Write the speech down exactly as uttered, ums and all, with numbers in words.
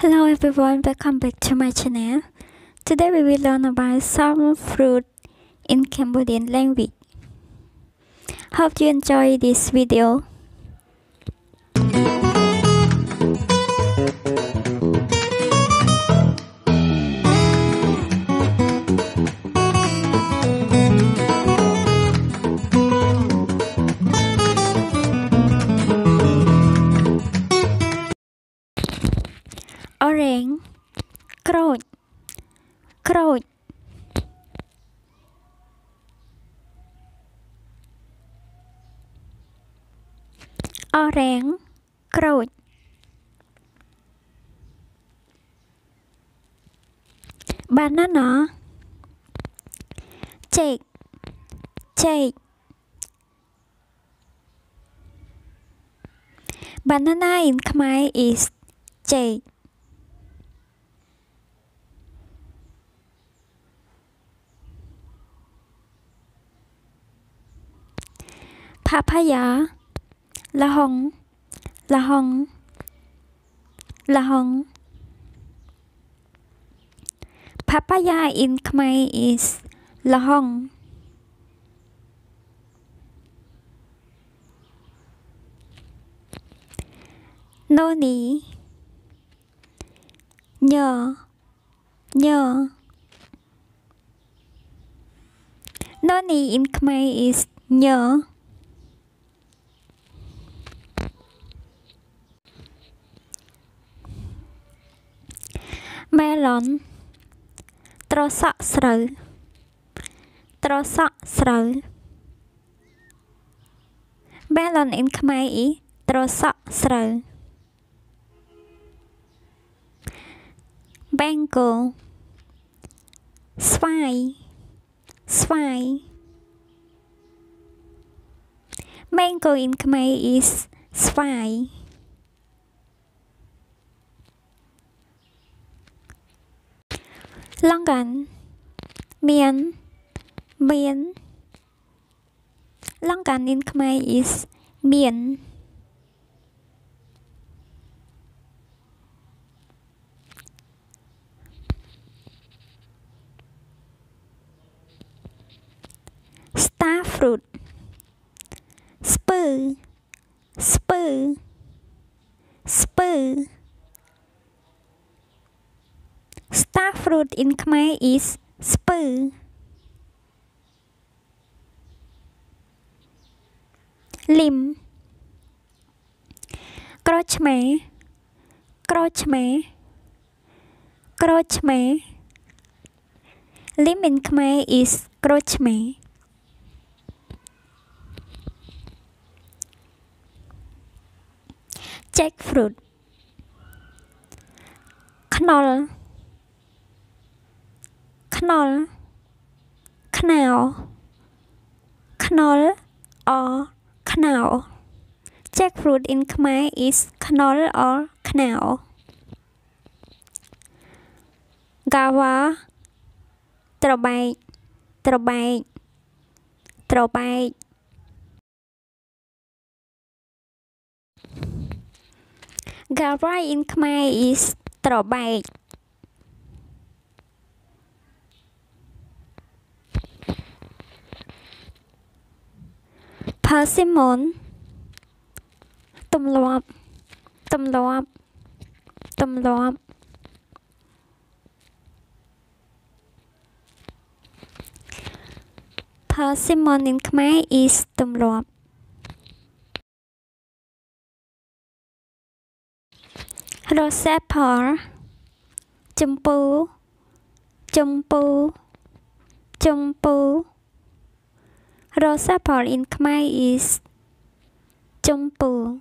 Hello everyone, welcome back to my channel. Today we will learn about some fruit in Cambodian language. Hope you enjoy this video. Orange, crốt, crốt. Orange, crốt. Banana, chệch, chệch. Banana in Khmer is chệch. Papaya, la hong, la hong, la hong. Papaya in Khmer is la hong. Noni, nhờ, nhờ. Noni in Khmer is nhờ. Melon, trò sọ sầu, trò sọ sầu. Melon in Khmer is trò sọ sầu. Mango, xoài, xoài. Mango in Khmer is xoài. Longan, miên, miên. Longan in Khmer is miên. Star fruit, spur, spur, spur. Star fruit in Khmer is spur. Lim, crốt mè, crốt mè, crốt mè. Lim in Khmer is crốt mè. Jackfruit, knoll, knoll, knoll, knoll or knoll. Jackfruit in Khmer is knoll or knoll. Guava, trầu bạch, trầu bạch, trầu bạch. Guava in Khmer is trầu bạch. Persimmon, tùm lọp, tùm lọp, tùm lọp. Persimmon in Khmer is tùm lọp. Rose pearl, chum pu, chum pu, chum pu. Rose pearl in Khmer is chum pu.